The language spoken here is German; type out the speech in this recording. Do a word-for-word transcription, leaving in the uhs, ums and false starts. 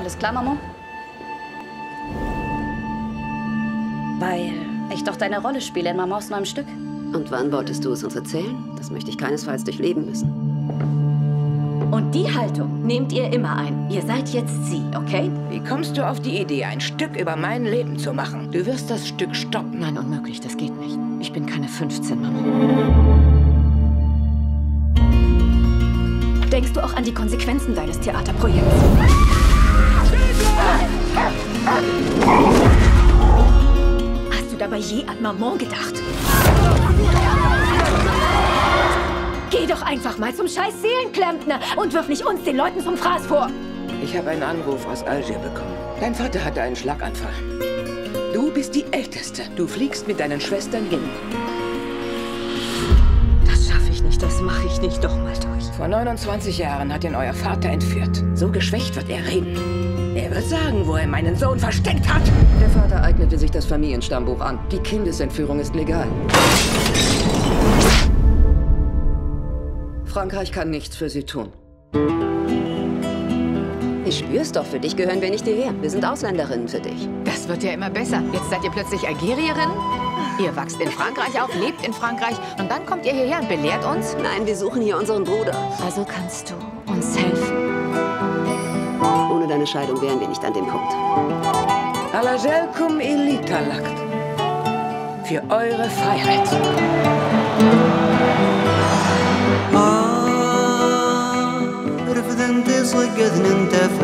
Alles klar, Maman? Weil ich doch deine Rolle spiele in Mamans neuem Stück. Und wann wolltest du es uns erzählen? Das möchte ich keinesfalls durchleben müssen. Und die Haltung nehmt ihr immer ein. Ihr seid jetzt sie, okay? Wie kommst du auf die Idee, ein Stück über mein Leben zu machen? Du wirst das Stück stoppen. Nein, unmöglich, das geht nicht. Ich bin keine fünfzehn, Mama. Denkst du auch an die Konsequenzen deines Theaterprojekts? Hast du dabei je an Maman gedacht? Geh doch einfach mal zum scheiß Seelenklempner und wirf nicht uns, den Leuten vom Fraß vor. Ich habe einen Anruf aus Algier bekommen. Dein Vater hatte einen Schlaganfall. Du bist die Älteste. Du fliegst mit deinen Schwestern hin. Das schaffe ich nicht, das mache ich nicht doch mal durch. Vor neunundzwanzig Jahren hat ihn euer Vater entführt. So geschwächt wird er reden. Er wird sagen, wo er meinen Sohn versteckt hat. Der Vater eignete sich das Familienstammbuch an. Die Kindesentführung ist legal. Frankreich kann nichts für sie tun. Ich spür's doch, für dich gehören wir nicht hierher. Wir sind Ausländerinnen für dich. Das wird ja immer besser. Jetzt seid ihr plötzlich Algerierin. Ihr wachst in Frankreich auf, lebt in Frankreich und dann kommt ihr hierher und belehrt uns? Nein, wir suchen hier unseren Bruder. Also kannst du uns helfen. Ohne deine Scheidung wären wir nicht an dem Punkt. Alajelkum Elitalakt. Für eure Freiheit. رفض انت صقذن انت